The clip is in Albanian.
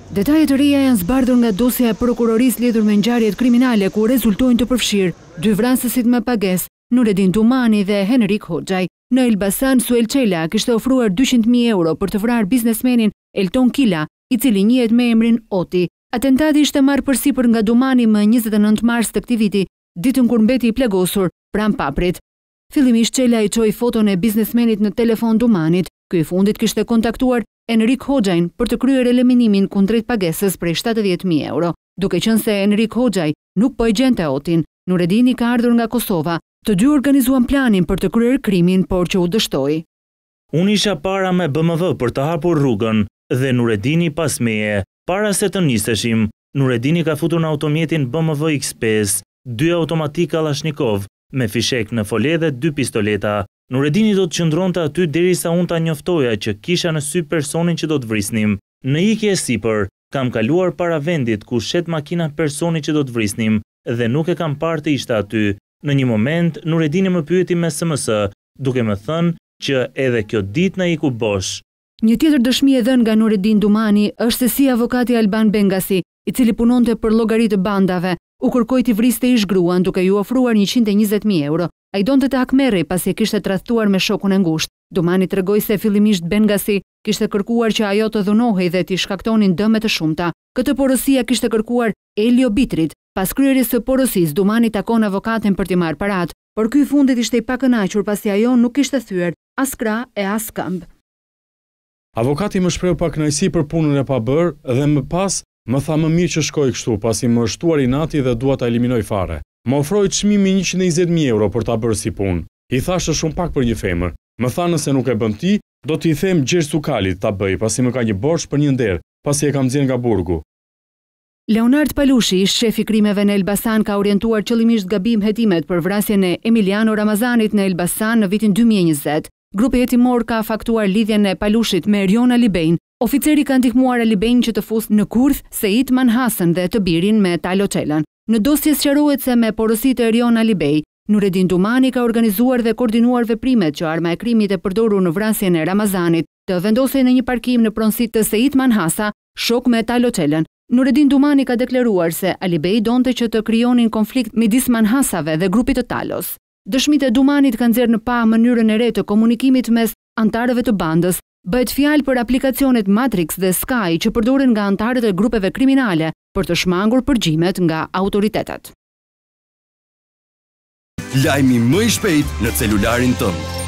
Detajet të reja janë zbardhur nga dosja e prokurorisë lidhur me ngjarjet kriminale ku rezultojnë të përfshirë dy vrasësit me pagesë, Nureddin Tumani dhe Henrik Hoxhaj. Në Elbasan, Suel Çela kishte ofruar 200.000 euro për të vrarë biznesmenin Elton Kila, i cili njihet me emrin Oti. Atentati ishte marrë përsipër nga Dumani më 29 mars të këtij viti, ditën kur mbeti i plagosur pranë paprit. Fillimisht Çela i çoi foton e biznesmenit në telefon Dumanit. Ky i fundit kishte kontaktuar Henrik Hoxhajin për të kryer eliminimin kundrejt pagesës prej 70.000 euro. Duke qenë se Henrik Hoxhaj nuk po e gjente Otin, Nureddini ka ardhur nga Kosova. Të dy organizuan planin për të kryer krimin, por që u dështoi. Unë isha para me BMW për të hapur rrugën dhe Nureddini pas meje. Para se të niseshim, Nureddini ka futur në automjetin BMW X5, 2 automatik Kalashnikov, me fishek në fole dhe 2 pistoleta. Nureddini do të qëndronte aty derisa unë ta njoftoja që kisha në sy personin që do të vrisnim. Në ikje sipër, kam kaluar para vendit ku shet makina personi që do të vrisnim dhe nuk e kam parë të ishte aty. Në një moment, Nureddini më pyeti me SMS, duke më thënë që edhe kjo ditë na iku bosh. Një tjetër dëshmi e dhënë nga Nureddin Dumani është se si avokati Alban Bengasi, i cili punonte për llogari të bandave, u kërkoi t'i vriste ish gruan duke ju ofruar 120.000 euro. Ai donte të hakmerrej pasi e kishte tradhtuar me shokun e ngushtë. Dumani tregoi se fillimisht Bengasi kishte kërkuar që ajo të dhunohej dhe t'i shkaktonin dëme të shumta. Këtë porosia kishte kërkuar Elio Bitrit. Pas kryerjes së porosisë, Dumani takon avokatin për t'i marrë paratë, por ky i fundit ishte i pakënaqur pasi ajo nuk kishte thyer as krah e as këmbë. Avokati më shpreu pakënaqësi për punën e pabërë dhe më pas më tha më mirë që shkoj kështu pasi më shtuar inati dhe dua ta eliminoj fare. Më ofroi çmimin 120.000 euro për ta bërë si punë. I thashë shumë pak për një femër. Më tha nëse nuk e bën ti, do t'i them Gjergj Sukalit ta bëj pasi më ka një borxh për një nder, pasi e kam nxjerr nga burgu. Leonard Palushi, shefi krimeve në Elbasan, ka orientuar qëllimisht gabim hetimet për vrasjen e Emiliano Ramazanit në Elbasan në vitin 2020. Grupi hetimor ka faktuar lidhjen e Palushit me Erion Alibejn. Oficeri ka ndihmuar Alibejn që të fusë në kurth Seit Manhasën dhe të birin me Talo Çelan. Në dosje sqarohet se me porosi të Erion Alibej, Nureddin Dumani ka organizuar dhe koordinuar veprimet që arma e krimit e përdorur në vrasjen e Ramazanit të vendosej në një parkim në pronësi të Seit Manhasa, shok me Talo Çelan. Nureddin Dumani ka deklaruar se Alibej donte që të krijonin konflikt midis Manhasave dhe grupit të Talos. Dëshmitë e Dumanit kanë nxjerrë në pa mënyrën e re të komunikimit mes antarëve të bandës. Bëhet fjalë për aplikacionet Matrix dhe Sky që përdoren nga antarët e grupeve kriminale për të shmangur përgjimet nga autoritetet. Lajmi më i shpejt në celularin tënd.